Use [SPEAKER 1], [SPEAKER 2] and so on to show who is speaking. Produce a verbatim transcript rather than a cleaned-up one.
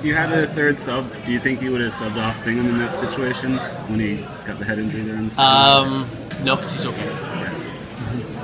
[SPEAKER 1] you had a third sub, do you think you would have subbed off Bingham in that situation when he got the head injury there? And
[SPEAKER 2] um, no, because he's okay.
[SPEAKER 1] Yeah.